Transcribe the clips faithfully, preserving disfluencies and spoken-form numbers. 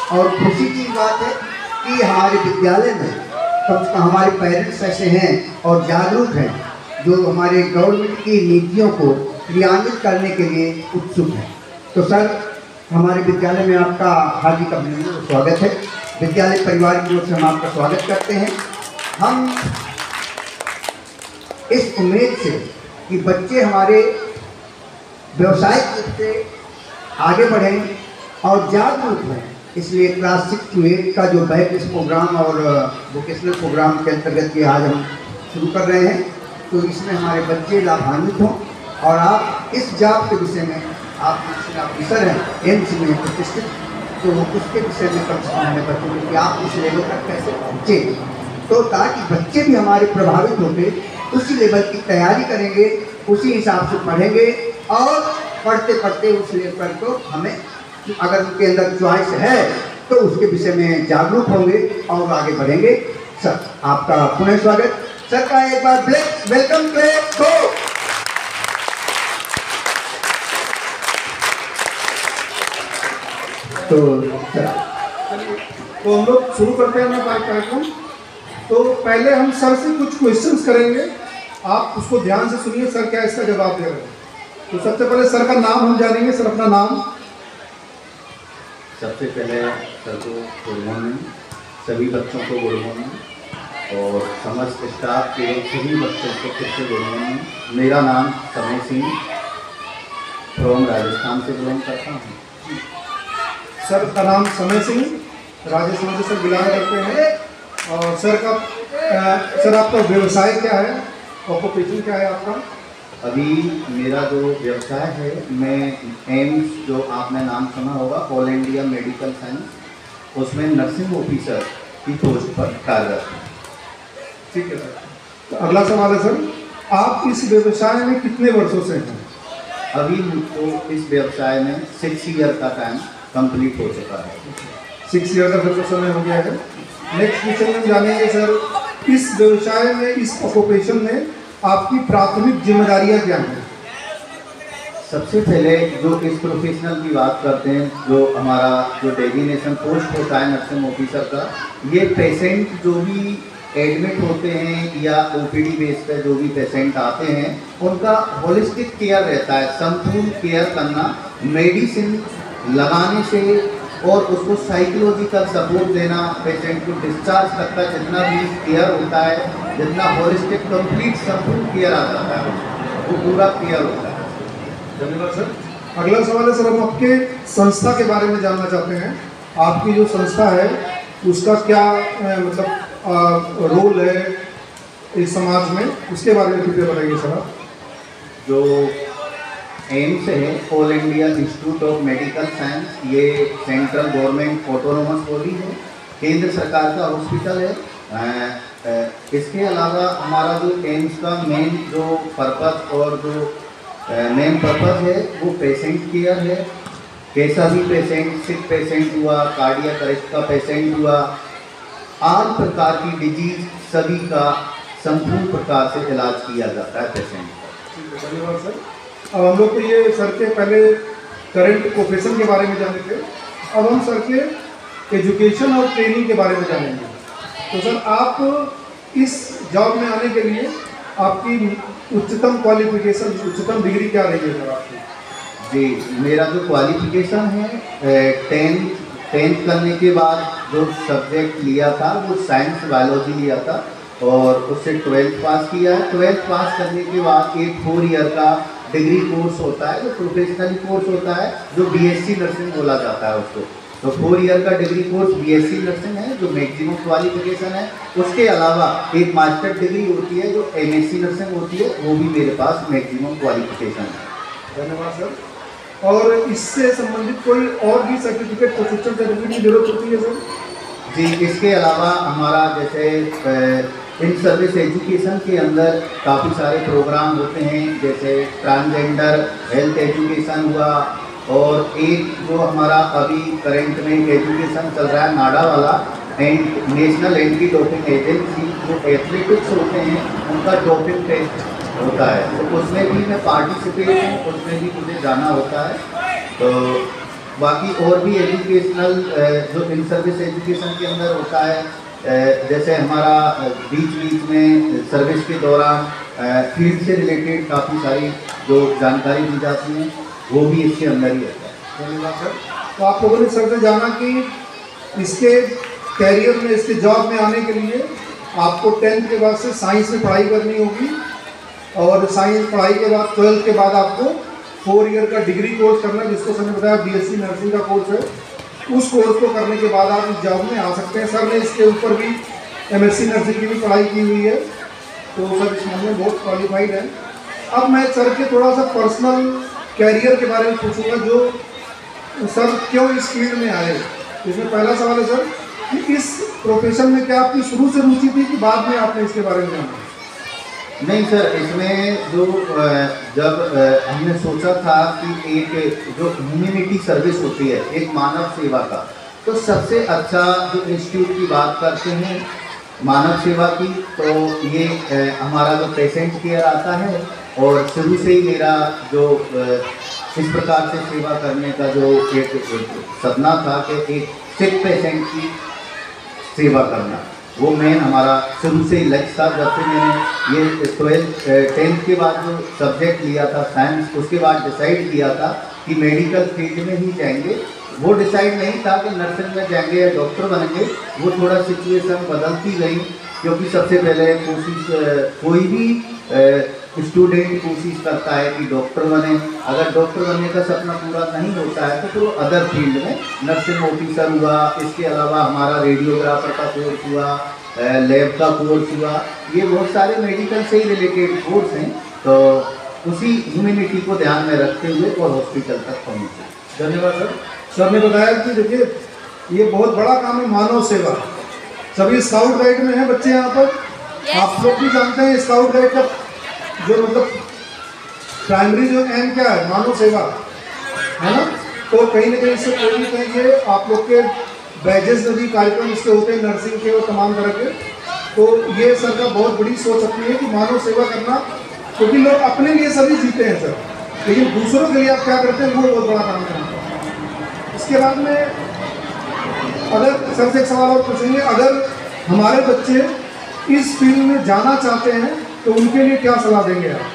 और खुशी की बात है कि हमारे विद्यालय में कम से कम हमारे पेरेंट्स ऐसे हैं और जागरूक हैं जो हमारे गवर्नमेंट की नीतियों को क्रियान्वित करने के लिए उत्सुक हैं। तो सर, हमारे विद्यालय में आपका हार्दिक अभिनंदन और स्वागत है। विद्यालय परिवार की ओर से हम आपका स्वागत करते हैं। हम इस उम्मीद से कि बच्चे हमारे व्यवसायिक रूप से आगे बढ़ें और जागरूक हों, इसलिए क्लास सिक्स टू एट का जो बैक प्रोग्राम और वोकेशनल प्रोग्राम के अंतर्गत ये आज हम शुरू कर रहे हैं। तो इसमें हमारे बच्चे लाभान्वित हों और आप इस जॉब के विषय में, आप नेशनल ऑफिसर हैं एम्स में प्रतिष्ठित, तो उसके विषय में कम से कम हमें बताएंगे कि आप उस लेवल तक कैसे पहुँचे, तो ताकि बच्चे भी हमारे प्रभावित होकर उसी लेवल की तैयारी करेंगे, उसी हिसाब से पढ़ेंगे और पढ़ते पढ़ते उस लेवल को हमें, अगर उनके अंदर चॉइस है तो उसके विषय में जागरूक होंगे और आगे बढ़ेंगे। सर, आपका पुनः स्वागत। सर का एक बार वेलकम क्लेप दो। तो तो हम लोग शुरू करते हैं अपना कार्यक्रम। तो पहले हम सर से कुछ क्वेश्चंस करेंगे, आप उसको ध्यान से सुनिए, सर क्या इसका जवाब दे रहे हैं। तो सबसे पहले सर का नाम हम जानेंगे। सर अपना नाम। सबसे पहले सर को गुड मॉर्निंग, सभी बच्चों को गुड मॉर्निंग और समस्त स्टाफ के सभी बच्चों को फिर से गुड मॉर्निंग। मेरा नाम समय सिंह फ्रॉम राजस्थान से बिलोंग करता हूँ। सर का नाम समय सिंह, राजस्थान से सर बिलोंग करते हैं। और सर का आ, सर आपका व्यवसाय क्या है, ऑक्यूपेशन क्या है आपका? अभी मेरा जो व्यवसाय है, मैं एम्स, जो आपने नाम सुना होगा, ऑल इंडिया मेडिकल साइंस, उसमें नर्सिंग ऑफिसर की पोस्ट पर कार्यरत हूँ। ठीक है सर। तो अगला सवाल है सर, आप इस व्यवसाय में कितने वर्षों से हैं? अभी मुझको इस व्यवसाय में सिक्स ईयर का टाइम कंप्लीट हो चुका है। सिक्स ईयर का फिर तो समय हो गया है। नेक्स्ट क्वेश्चन में जानेंगे सर, इस व्यवसाय में, इस ऑक्यूपेशन में आपकी प्राथमिक जिम्मेदारियां क्या हैं? सबसे पहले जो इस प्रोफेशनल की बात करते हैं, जो हमारा जो डेजिग्नेशन पोस्ट होता है नर्सिंग ऑफिसर का, ये पेशेंट जो भी एडमिट होते हैं या ओपीडी बेस पे जो भी पेशेंट आते हैं, उनका होलिस्टिक केयर रहता है, संपूर्ण केयर करना, मेडिसिन लगाने से और उसको साइकोलॉजिकल सपोर्ट देना, पेशेंट को डिस्चार्ज तक का जितना भी केयर होता है, जितना होलिस्टिक कंप्लीट संपूर्ण केयर आ जाता है, वो पूरा केयर होता है। धन्यवाद सर। अगला सवाल है सर, हम आपके संस्था के बारे में जानना चाहते हैं। आपकी जो संस्था है उसका क्या आ, मतलब रोल है इस समाज में, उसके बारे में कृपया बताइए सर आप। जो एम्स है, all India institute of medical science, ये सेंट्रल गवर्नमेंट ऑटोनोमस बॉडी है, केंद्र सरकार का हॉस्पिटल है। इसके अलावा हमारा जो एम्स का मेन जो पर्पस और जो मेन पर्पस है वो पेशेंट केयर है। कैसा भी पेशेंट, सिक पेशेंट हुआ, कार्डियक अरेस्ट का पेशेंट हुआ, आल प्रकार की डिजीज सभी का संपूर्ण प्रकार से इलाज किया जाता है पेशेंट का। धन्यवाद सर। अब हम लोग को ये सर के पहले करंट प्रोफेशन के बारे में जाने थे, अब हम सर के एजुकेशन और ट्रेनिंग के बारे में जानेंगे। तो सर, आप इस जॉब में आने के लिए आपकी उच्चतम क्वालिफिकेशन, उच्चतम डिग्री क्या रही है सर आपकी? जी, मेरा जो क्वालिफिकेशन है, टेंथ टेंथ करने के बाद जो सब्जेक्ट लिया था वो साइंस बायोलॉजी लिया था और उससे ट्वेल्थ पास किया है। ट्वेल्थ पास करने के बाद एक फोर ईयर का डिग्री कोर्स होता है, जो प्रोफेशनल कोर्स होता है, जो बीएससी नर्सिंग बोला जाता है उसको। तो फोर ईयर का डिग्री कोर्स बीएससी नर्सिंग है, जो मैक्सिमम क्वालिफिकेशन है। उसके अलावा एक मास्टर डिग्री होती है जो एमएससी नर्सिंग होती है, वो भी मेरे पास मैक्सिमम क्वालिफिकेशन है। धन्यवाद सर। और इससे संबंधित कोई और भी सर्टिफिकेट, प्रशिक्षण सर्टिफिकेट की जरूरत होती है सर? जी, इसके अलावा हमारा जैसे इन सर्विस एजुकेशन के अंदर काफ़ी सारे प्रोग्राम होते हैं, जैसे ट्रांसजेंडर हेल्थ एजुकेशन हुआ, और एक जो हमारा अभी करंट में एजुकेशन चल रहा है नाडा वाला, and national anti doping agency, जो एथलेटिक्स होते हैं उनका डोपिंग टेस्ट होता है, तो उसमें भी मैं पार्टिसिपेट हूँ, उसमें भी मुझे जाना होता है। तो बाकी और भी एजुकेशनल जो इन सर्विस एजुकेशन के अंदर होता है, जैसे हमारा बीच बीच में सर्विस के दौरान फील्ड से रिलेटेड काफ़ी सारी जो जानकारी दी जाती है वो भी इसके अंदर ही होता है। धन्यवाद सर। तो आप लोगों ने सर से जाना कि इसके कैरियर में, इसके जॉब में आने के लिए आपको टेंथ के बाद से साइंस में पढ़ाई करनी होगी और साइंस पढ़ाई के बाद ट्वेल्थ के बाद आपको फोर ईयर का डिग्री कोर्स करना है, जिसको सर ने बताया बीएससी नर्सिंग का कोर्स है। उस कोर्स को करने के बाद आप इस जॉब में आ सकते हैं। सर ने इसके ऊपर भी एमएससी नर्सिंग की भी पढ़ाई की हुई है, तो सर इस मामले में बहुत क्वालिफाइड है। अब मैं सर के थोड़ा सा पर्सनल कैरियर के बारे में पूछूंगा, जो सर क्यों इस फील्ड में आए। इसमें पहला सवाल है सर कि इस प्रोफेशन में क्या आपकी शुरू से रुचि थी कि बाद में आपने इसके बारे में जाना? नहीं सर, इसमें जो जब हमने सोचा था कि एक जो ह्यूमैनिटी सर्विस होती है, एक मानव सेवा का, तो सबसे अच्छा जो इंस्टीट्यूट की बात करते हैं मानव सेवा की, तो ये हमारा जो पेशेंट केयर आता है। और शुरू से ही मेरा जो इस प्रकार से सेवा करने का जो एक सपना था कि एक सिक पेशेंट की सेवा करना, वो मेन हमारा शुरू से ही लक्ष्य था। जब से मैंने ये ट्वेल्थ टेंथ के बाद जो सब्जेक्ट लिया था साइंस, उसके बाद डिसाइड किया था कि मेडिकल फील्ड में ही जाएंगे। वो डिसाइड नहीं था कि नर्सिंग में जाएंगे या डॉक्टर बनेंगे, वो थोड़ा सिचुएशन बदलती गई, क्योंकि सबसे पहले कोशिश कोई भी स्टूडेंट कोशिश करता है कि डॉक्टर बने। अगर डॉक्टर बनने का सपना पूरा नहीं होता है तो फिर वो अदर फील्ड में नर्सिंग ऑफिसर हुआ, इसके अलावा हमारा रेडियोग्राफर का कोर्स हुआ, लैब का कोर्स हुआ, ये बहुत सारे मेडिकल से ही रिलेटेड कोर्स हैं। तो उसी ह्यूमैनिटी को ध्यान में रखते हुए और हॉस्पिटल तक पहुँचे। धन्यवाद सर। सर ने बताया कि देखिए ये बहुत बड़ा काम है, मानव सेवा। सभी स्काउट गाइड में हैं बच्चे यहाँ पर। yes. आप लोग भी जानते हैं स्काउट गाइड का जो मतलब प्राइमरी जो एम क्या है, मानव सेवा है ना। तो कहीं ना कहीं इससे प्रेरित है ये आप लोग के बैजेस में भी कार्यक्रम इसके होते हैं, नर्सिंग के और तमाम तरह के। तो ये सर का बहुत बड़ी सोच अपनी है कि मानव सेवा करना, क्योंकि लोग अपने लिए सभी जीते हैं सर, लेकिन दूसरों के लिए आप क्या करते हैं वो बहुत बड़ा काम करते हैं। इसके बाद में अगर सर से एक सवाल और पूछेंगे, अगर हमारे बच्चे इस फील्ड में जाना चाहते हैं तो उनके लिए क्या सलाह देंगे आप?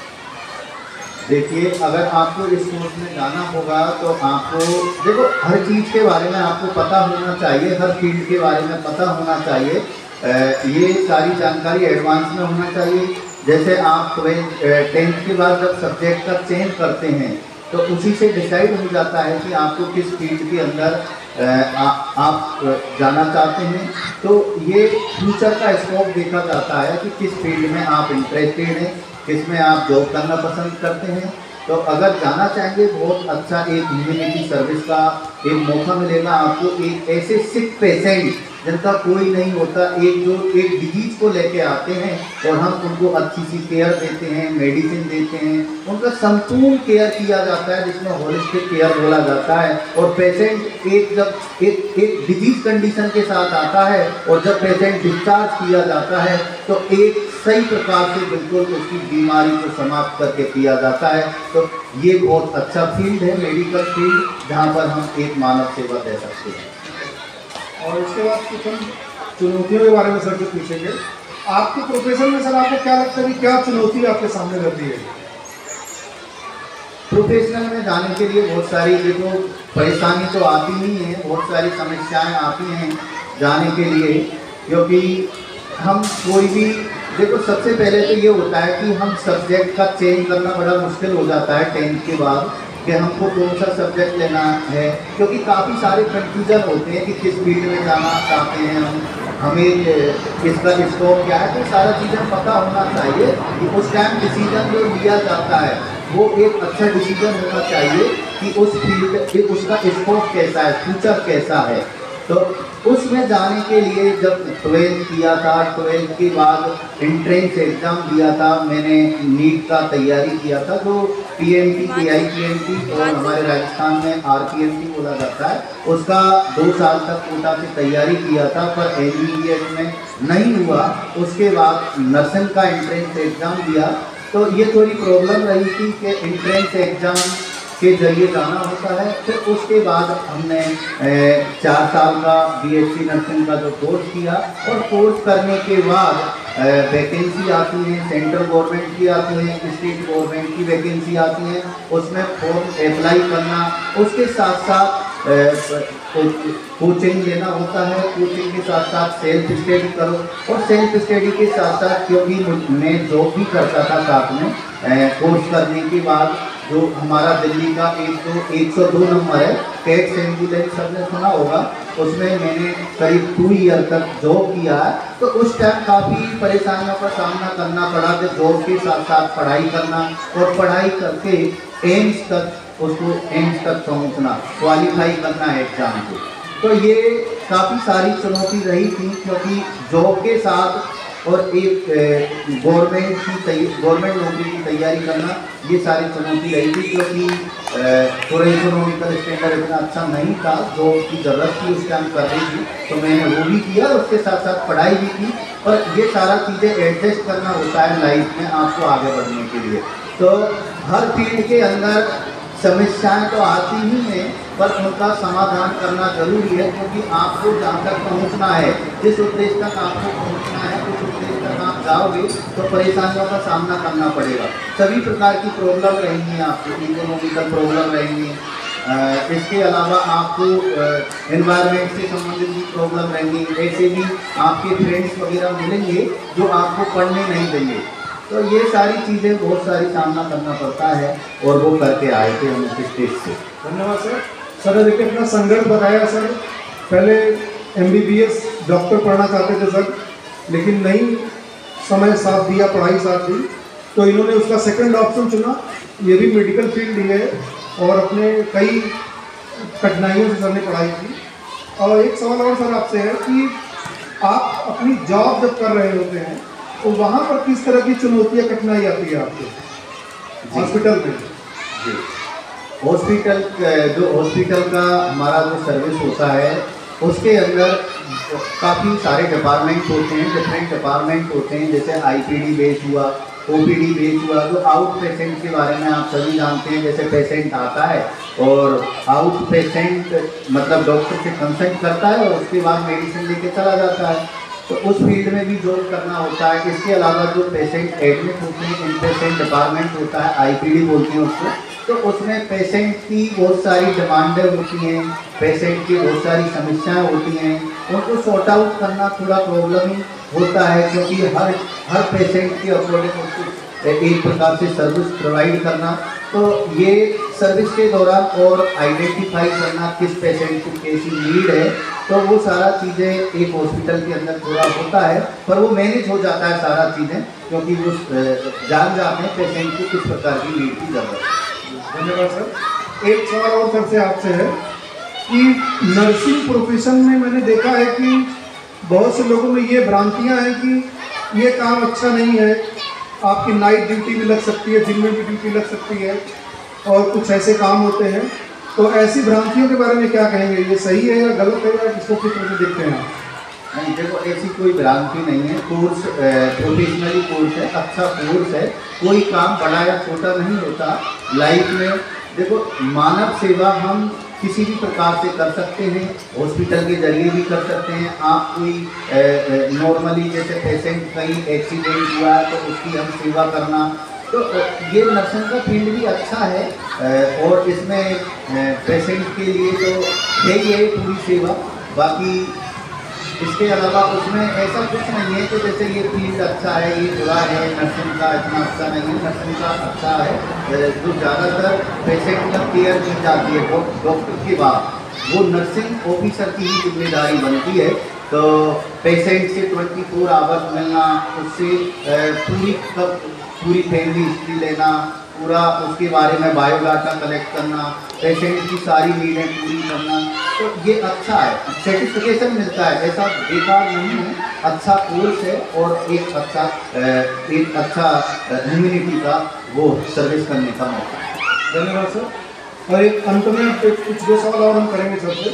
देखिए, अगर आपको इस कोर्स में जाना होगा तो आपको देखो हर चीज़ के बारे में आपको पता होना चाहिए, हर फील्ड के बारे में पता होना चाहिए। ये सारी जानकारी एडवांस में होना चाहिए। जैसे आप ट्वेल्थ टेंथ के बाद जब सब्जेक्ट का चेंज करते हैं तो उसी से डिसाइड हो जाता है कि आपको किस फील्ड के अंदर आ, आप जाना चाहते हैं। तो ये फ्यूचर का स्कोप देखा जाता है कि किस फील्ड में आप इंटरेस्टेड हैं, किस में आप जॉब करना पसंद करते हैं। तो अगर जाना चाहेंगे, बहुत अच्छा एक ह्यूमैनिटी सर्विस का एक मौका मिलेगा आपको। एक ऐसे सिक पेशेंट जिनका कोई नहीं होता, एक जो एक डिजीज को लेके आते हैं और हम उनको अच्छी सी केयर देते हैं, मेडिसिन देते हैं, उनका संपूर्ण केयर किया जाता है, जिसमें होलिस्टिक केयर बोला जाता है। और पेशेंट एक जब एक एक डिजीज कंडीशन के साथ आता है और जब पेशेंट डिस्चार्ज किया जाता है तो एक सही प्रकार से बिल्कुल उसकी बीमारी को समाप्त करके किया जाता है। तो ये बहुत अच्छा फील्ड है, मेडिकल फील्ड, जहाँ पर हम एक मानव सेवा दे सकते हैं। और इसके बाद कुछ हम चुनौतियों के बारे में सर से पूछेंगे। आपके प्रोफेशन में सर आपको क्या लगता है कि क्या चुनौती आपके सामने रहती है? प्रोफेशनल में जाने के लिए बहुत सारी देखो परेशानी तो आती ही है, बहुत सारी समस्याएं आती हैं जाने के लिए, क्योंकि हम कोई भी देखो सबसे पहले तो ये होता है कि हम सब्जेक्ट का चेंज करना बड़ा मुश्किल हो जाता है टेंथ के बाद कि हमको कौन सा सब्जेक्ट लेना है, क्योंकि काफ़ी सारे कन्फ्यूजन होते हैं कि किस फील्ड में जाना चाहते हैं हम, हमें इसका स्कोप क्या है। तो सारा चीज़ें पता होना चाहिए कि उस टाइम डिसीजन जो लिया जाता है वो एक अच्छा डिसीजन होना चाहिए कि उस फील्ड उसका स्कोप कैसा है, फ्यूचर कैसा है। तो उसमें जाने के लिए जब ट्वेल्थ किया था, ट्वेल्थ के बाद एंट्रेंस एग्ज़ाम दिया था, मैंने नीट का तैयारी किया था, जो पीएमटी, पीआईपीएमटी और हमारे राजस्थान में आरपीएमटी बोला जाता है, उसका दो साल तक कोटा से तैयारी किया था, पर एमबीबीएस में नहीं हुआ। उसके बाद नर्सिंग का एंट्रेंस एग्ज़ाम दिया, तो ये थोड़ी प्रॉब्लम रही थी कि एंट्रेंस एग्ज़ाम के जरिए जाना होता है। फिर उसके बाद हमने चार साल का बीएससी नर्सिंग का जो कोर्स किया, और कोर्स करने के बाद वैकेंसी आती है, सेंट्रल गवर्नमेंट की आती है, स्टेट गवर्नमेंट की वैकेंसी आती है, उसमें फॉर्म अप्लाई करना, उसके साथ साथ कोचिंग लेना होता है, कोचिंग के साथ साथ सेल्फ स्टडी करो, और सेल्फ स्टडी के साथ साथ क्योंकि मैं जॉब भी करता था साथ में, कोर्स करने के बाद जो हमारा दिल्ली का एक सौ एक सौ दो नंबर है, कैट्स एम्बुलेंस सबने सुना होगा, उसमें मैंने करीब टू ईयर तक जॉब किया है। तो उस टाइम काफ़ी परेशानियों का सामना करना पड़ा कि जॉब के साथ साथ पढ़ाई करना, और पढ़ाई करके एम्स तक उसको एम्स तक पहुंचना, क्वालिफाई करना है एग्ज़ाम को। तो ये काफ़ी सारी चुनौती रही थी, क्योंकि जॉब के साथ और एक गवर्नमेंट की गवर्नमेंट नौकरी की तैयारी करना, ये सारी चुनौती रही थी, क्योंकि पूरा इकोनॉमिकल स्टैंडर्ड इतना अच्छा नहीं था, जॉब की ज़रूरत थी उस टाइम कर रही थी, तो मैंने वो भी किया, उसके साथ साथ पढ़ाई भी की। और ये सारा चीज़ें एडजस्ट करना होता है लाइफ में आपको आगे बढ़ने के लिए। तो हर फील्ड के अंदर समस्याएं तो आती ही हैं, पर उनका समाधान करना जरूरी है, क्योंकि आपको जहाँ तक पहुँचना है, जिस उद्देश्य तक आपको पहुँचना है, उस उद्देश्य तक आप जाओगे तो परेशानियों का सामना करना पड़ेगा। सभी प्रकार की प्रॉब्लम रहेंगी, आपको इकोनॉमिकल प्रॉब्लम रहेंगी, इसके अलावा आपको एनवायरनमेंट से संबंधित भी प्रॉब्लम रहेंगी। ऐसे भी आपके फ्रेंड्स वगैरह मिलेंगे जो आपको पढ़ने नहीं देंगे। तो ये सारी चीज़ें बहुत सारी सामना करना पड़ता है, और वो करके आए थे हम उस स्टेज से। धन्यवाद सर। सर देखिए अपना संघर्ष बताया सर, पहले एमबीबीएस डॉक्टर पढ़ना चाहते थे सर, लेकिन नहीं समय साथ दिया, पढ़ाई साथ दी, तो इन्होंने उसका सेकंड ऑप्शन चुना, ये भी मेडिकल फील्ड ही है, और अपने कई कठिनाइयों से सर ने पढ़ाई की। और एक सवाल और सर आपसे है कि आप अपनी जॉब जब कर रहे होते हैं तो वहाँ पर किस तरह की चुनौतियाँ, कठिनाई आती है आपको हॉस्पिटल में? जी, हॉस्पिटल जो हॉस्पिटल का हमारा जो सर्विस होता है, उसके अंदर काफ़ी सारे डिपार्टमेंट होते हैं, डिफरेंट डिपार्टमेंट होते हैं, जैसे आईपीडी बेस हुआ, ओपीडी बेस हुआ, जो आउट पेशेंट के बारे में आप सभी जानते हैं। जैसे पेशेंट आता है और आउट पेशेंट मतलब डॉक्टर से कंसल्ट करता है, और उसके बाद मेडिसिन लेके चला जाता है, तो उस फील्ड में भी जॉब करना होता है। इसके अलावा जो पेशेंट एडमिट होते हैं, इन पेशेंट डिपार्टमेंट होता है, आईपीडी बोलते हैं उसको, तो उसमें पेशेंट की बहुत सारी डिमांडें होती हैं, पेशेंट की बहुत सारी समस्याएं होती हैं, उनको सॉर्ट आउट करना थोड़ा प्रॉब्लम ही होता है, क्योंकि हर हर पेशेंट के अकॉर्डिंग उसको एक प्रकार से सर्विस प्रोवाइड करना। तो ये सर्विस के दौरान और आइडेंटिफाई करना किस पेशेंट को कैसी नीड है, तो वो सारा चीज़ें एक हॉस्पिटल के अंदर थोड़ा होता है, पर वो मैनेज हो जाता है सारा चीज़ें, क्योंकि वो जान जाते हैं पेशेंट को किस प्रकार की नीड की ज़रूरत है। धन्यवाद सर। एक सवाल और सर से आपसे है कि नर्सिंग प्रोफेशन में मैंने देखा है कि बहुत से लोगों में ये भ्रांतियाँ हैं कि ये काम अच्छा नहीं है, आपकी नाइट ड्यूटी भी लग सकती है, दिन में भी ड्यूटी लग सकती है, और कुछ ऐसे काम होते हैं, तो ऐसी भ्रांतियों के बारे में क्या कहेंगे? ये सही है या गलत है, या किसको किस तरह से देखते हैं आप? नहीं, देखो ऐसी कोई भ्रांति नहीं है। कोर्स प्रोफेशनली कोर्स है, अच्छा कोर्स है, कोई काम बड़ा या छोटा नहीं होता लाइफ में। देखो मानव सेवा हम किसी भी प्रकार से कर सकते हैं, हॉस्पिटल के जरिए भी कर सकते हैं। आप कोई नॉर्मली जैसे पेशेंट कहीं एक्सीडेंट हुआ है तो उसकी हम सेवा करना, तो ये नर्सिंग का फील्ड भी अच्छा है, और इसमें पेशेंट के लिए तो है ही है पूरी सेवा। बाकी इसके अलावा उसमें ऐसा कुछ नहीं है कि जैसे ये फील्ड अच्छा है, ये बुरा है, नर्सिंग का इतना अच्छा नहीं है। नर्सिंग का अच्छा है, जो ज़्यादातर पेशेंट का केयर की जाती है डॉक्टर के बाद, वो नर्सिंग ऑफिसर की ही जिम्मेदारी बनती है। तो पेशेंट से ट्वेंटी फोर आवर्स मिलना, उससे पूरी पूरी फैमिली हिस्ट्री लेना, पूरा उसके बारे में बायोडाटा कलेक्ट करना, पेशेंट की सारी नीडें पूरी करना, तो ये अच्छा है, सेटिस्फिकेशन मिलता है, ऐसा बेकार नहीं है। अच्छा कोर्स है और एक अच्छा एक अच्छा ह्यूमैनिटी का वो सर्विस करने का मौका है। धन्यवाद सर। और एक अंत में कुछ दो सवाल और हम करेंगे सबसे।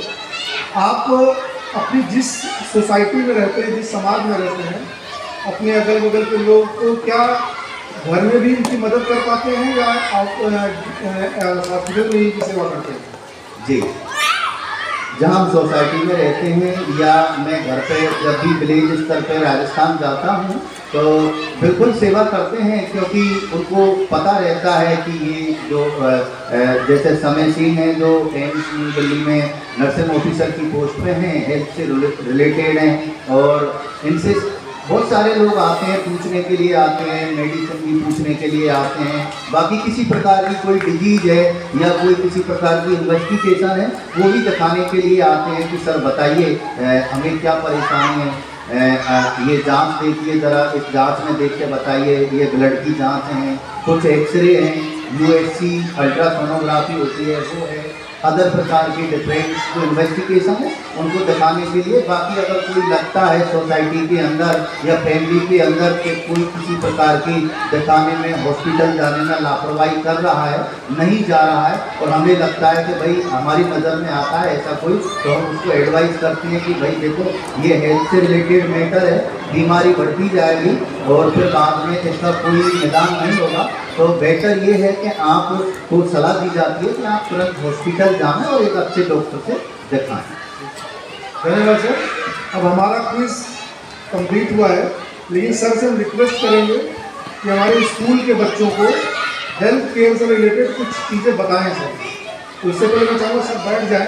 आप अपनी जिस सोसाइटी में रहते हैं, जिस समाज में रहते हैं, अपने अगल बगल के लोग को क्या घर में भी इनकी मदद कर पाते हैं या आप हॉस्पिटल में ही इनकी सेवा करते हैं? जी, जहाँ हम सोसाइटी में रहते हैं या मैं घर पे जब भी विलेज स्तर पे राजस्थान जाता हूँ तो बिल्कुल सेवा करते हैं, क्योंकि उनको पता रहता है कि ये जो जैसे समय सिंह है जो एम्स दिल्ली में नर्सिंग ऑफिसर की पोस्ट पे हैं, हेल्थ से रिलेटेड हैं, और इनसे बहुत सारे लोग आते हैं, पूछने के लिए आते हैं, मेडिसिन भी पूछने के लिए आते हैं, बाकी किसी प्रकार की कोई डिजीज है या कोई किसी प्रकार की इन्वेस्टिगेशन है वो भी दिखाने के लिए आते हैं कि सर बताइए हमें क्या परेशानी है, ये जांच देखिए ज़रा, इस जांच में देख के बताइए, ये ब्लड की जांच है, कुछ एक्सरे हैं, यूएससी अल्ट्रासोनोग्राफी होती है वो है, अदर प्रकार की डिफरेंट जो इन्वेस्टिगेशन है उनको दिखाने के लिए। बाकी अगर कोई लगता है सोसाइटी के अंदर या फैमिली के अंदर कि कोई किसी प्रकार की दिखाने में हॉस्पिटल जाने में लापरवाही कर रहा है, नहीं जा रहा है, और हमें लगता है कि भाई हमारी नज़र में आता है ऐसा कोई, तो हम उसको एडवाइस करते हैं कि भाई देखो ये हेल्थ से रिलेटेड मैटर है, बीमारी बढ़ती जाएगी और फिर बाद में इसका कोई निदान नहीं होगा, तो बेहतर ये है कि आपको सलाह दी जाती है कि आप तुरंत हॉस्पिटल जाएं और एक अच्छे डॉक्टर से दिखाएं। धन्यवाद सर। अब हमारा क्विज कंप्लीट हुआ है, लेकिन सर से हम रिक्वेस्ट करेंगे कि हमारे स्कूल के बच्चों को हेल्थ केयर से रिलेटेड कुछ चीज़ें बताएं सर। तो इससे पहले मैं चाहूँगा सर बैठ जाएं,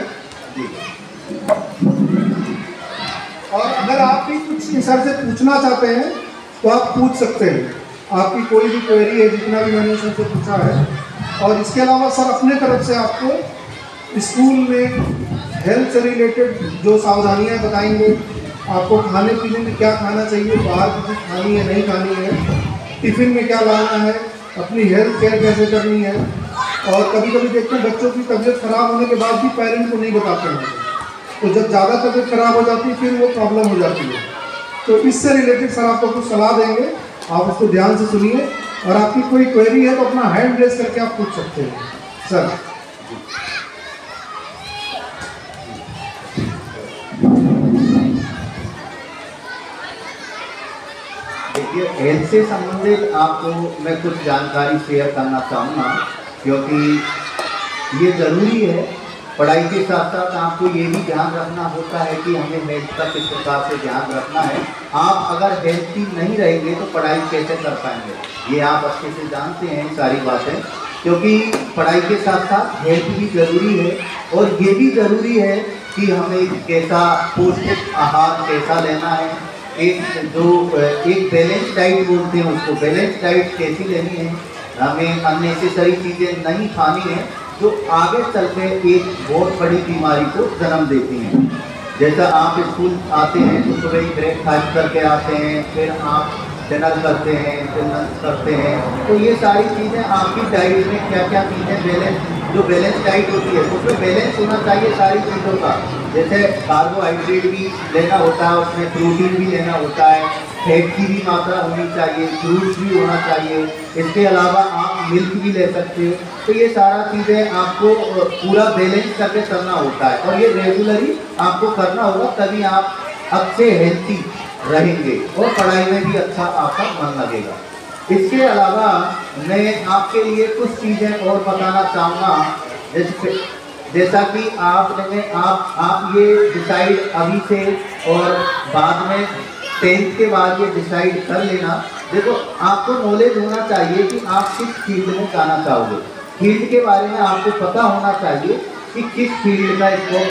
और अगर आप भी कुछ सर से पूछना चाहते हैं तो आप पूछ सकते हैं, आपकी कोई भी क्वेरी है जितना भी मैंने सर से पूछा है। और इसके अलावा सर अपने तरफ से आपको स्कूल में हेल्थ से रिलेटेड जो सावधानियां बताएंगे, आपको खाने पीने में क्या खाना चाहिए, बाहर की चीज़ खानी है नहीं खानी है, टिफ़िन में क्या लाना है, अपनी हेल्थ केयर कैसे करनी है। और कभी कभी देखते हैं बच्चों की तबीयत ख़राब होने के बाद भी पेरेंट्स को नहीं बताते हैं, तो जब ज़्यादा तबीयत ख़राब हो जाती है फिर वो प्रॉब्लम हो जाती है। तो इससे रिलेटेड सर आपको कुछ सलाह देंगे, आप उसको ध्यान से सुनिए, और आपकी कोई क्वेरी है तो अपना हैंड रेज करके आप पूछ सकते हैं सर। देखिए, हेल्थ से संबंधित आपको मैं कुछ जानकारी शेयर करना चाहूँगा, क्योंकि ये ज़रूरी है। पढ़ाई के साथ साथ आपको ये भी ध्यान रखना होता है कि हमें हेल्थ का किस प्रकार से ध्यान रखना है। आप अगर हेल्थी नहीं रहेंगे तो पढ़ाई कैसे कर पाएंगे, ये आप अच्छे से जानते हैं सारी बातें, क्योंकि पढ़ाई के साथ साथ हेल्थ भी ज़रूरी है। और ये भी ज़रूरी है कि हमें कैसा पौष्टिक आहार कैसा लेना है, एक जो एक बैलेंस डाइट बोलते हैं उसको, बैलेंस डाइट कैसी लेनी है, हमें अननेसेसरी चीज़ें नहीं खानी है जो आगे चल के एक बहुत बड़ी बीमारी को जन्म देती हैं। जैसा आप स्कूल आते हैं तो सुबह ही ब्रेकफास्ट करके आते हैं, फिर आप डिनर करते हैं, फिर लंच करते हैं, तो ये सारी चीज़ें आपकी डाइट में क्या क्या चीज़ें बैलेंस, जो बैलेंस डाइट होती है उसमें बैलेंस होना चाहिए सारी चीज़ों का। जैसे कार्बोहाइड्रेट भी लेना होता है, उसमें प्रोटीन भी लेना होता है, फैट की भी मात्रा होनी चाहिए, फ्रूट्स भी होना चाहिए, इसके अलावा आप मिल्क भी ले सकते हो। तो ये सारा चीज़ें आपको पूरा बैलेंस करके करना होता है, और ये रेगुलरली आपको करना होगा, तभी आप अच्छे हेल्थी रहेंगे और पढ़ाई में भी अच्छा आपका मन लगेगा। इसके अलावा मैं आपके लिए कुछ चीज़ें और बताना चाहूँगा, जैसे जैसा कि आपने आप आप ये डिसाइड अभी से और बाद में टेंथ के बाद ये डिसाइड कर लेना। देखो, आपको नॉलेज होना चाहिए कि आप किस फील्ड में जाना चाहोगे, फील्ड के बारे में आपको पता होना चाहिए कि किस फील्ड का स्कोप